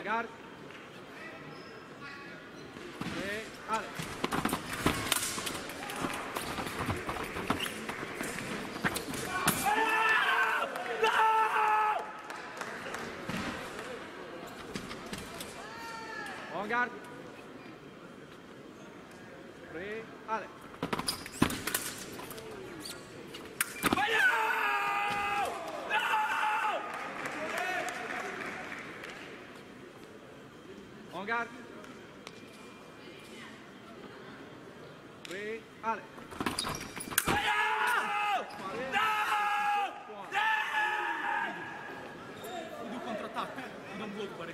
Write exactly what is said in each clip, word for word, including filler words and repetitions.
garde. Prêt, allez. En garde. Prêt, allez. En garde. Prêt, allez. Du contrattacco, non vuol fare.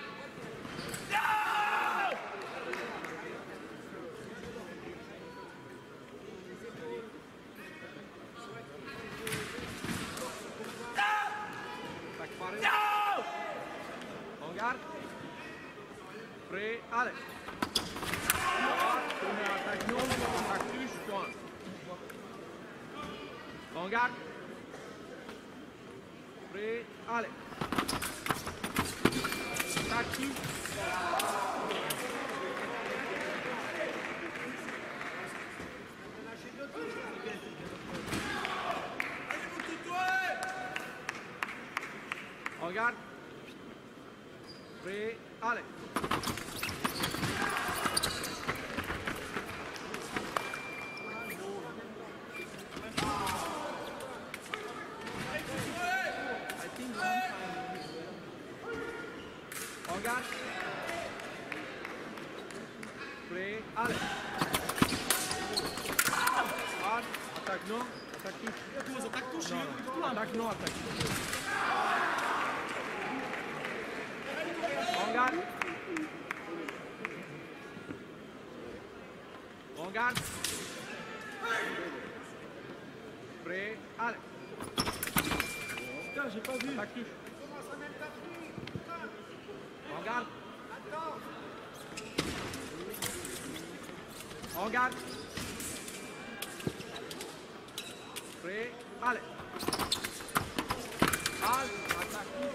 En garde. Prêt, allez. Première attaque non, attaque touche, point. En garde. Prêt, allez. Attaque touche. En garde. Prêt, allez. En garde. Prêt, allez. Garde, attaque non, attaque touche. Attaque touche, Non, attaque non, attaque touche. En garde. En garde. Prêt, allez. Putain, j'ai pas vu. Attaque touche. En garde. En garde. Prêt, allez. Halte, attaque touche.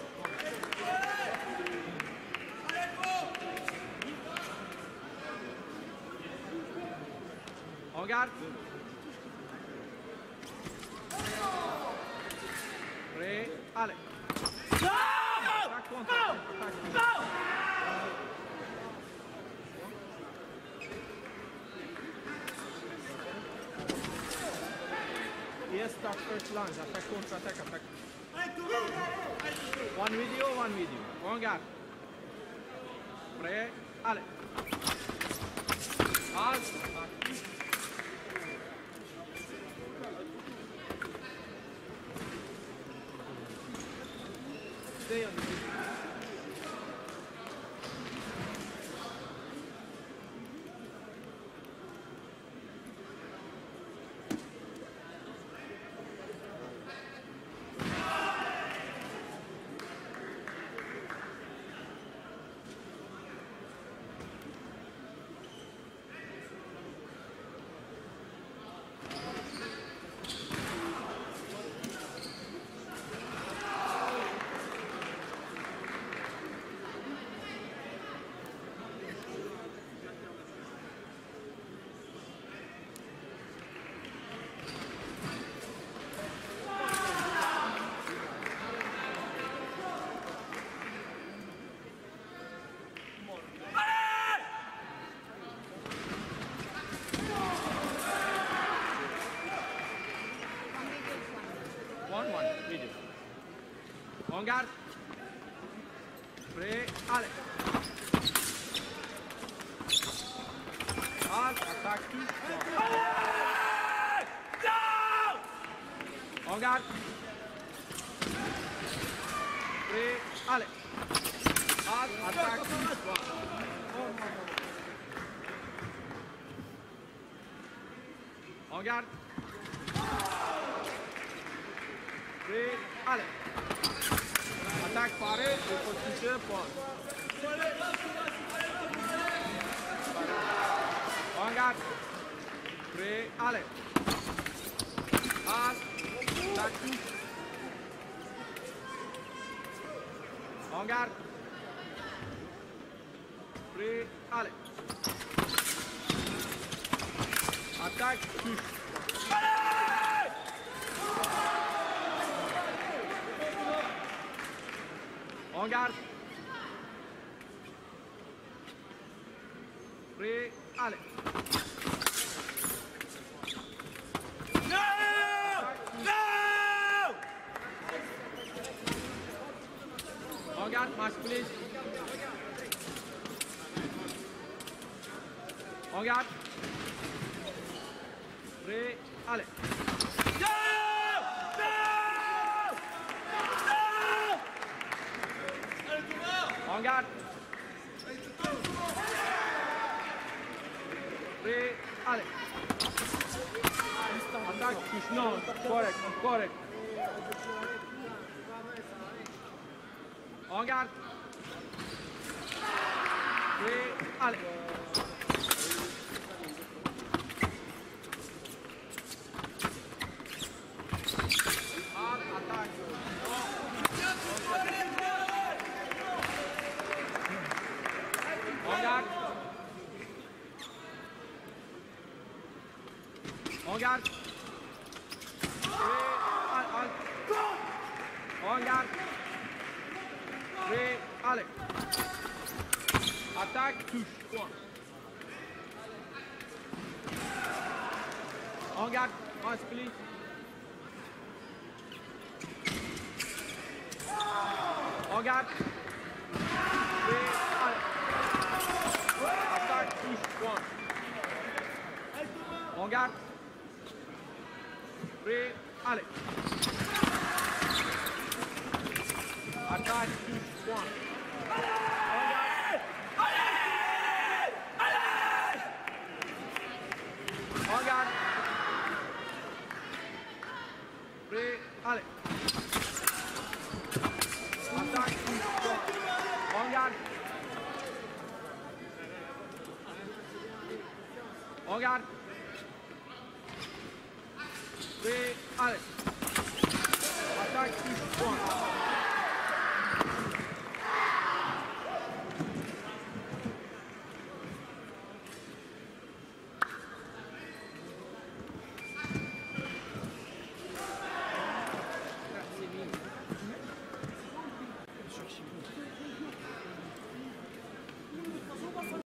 En garde. Prêt, allez. Attaque contre, attaque touche. Yes, start first lunge, attaque contre, attaque, attaque. One video, one video. En garde. Prêt, allez. Halte, attaque touche. Stay on the video. One, one, video. En garde. Prêt, allez. Halte, attaque, touche. En garde. Prêt, allez. Halte, attaque, touche. En garde. Prêt, allez. Attaque parée, il faut toucher, point. En garde. Prêt, allez. Halte, attaque, touche. En garde. Prêt, allez. Attaque, touche. En garde. Prêt, allez. No! No! En garde, match please. En garde. Prêt, allez. No! No! En garde. Prêt, allez. Attaque, touche, non, correct, correct. En garde. Prêt, allez. Attaque. En garde. En garde. En garde. Prêt, allez. Attaque, touche, point. En garde, un split. En garde. Prêt, allez. Attaque, touche, point. En garde. Prêt, allez. Attaque, touche, point. En garde. Prêt, allez. Attaque, touche, point. En garde. En garde. Prêt, allez. Attaque, touche, point.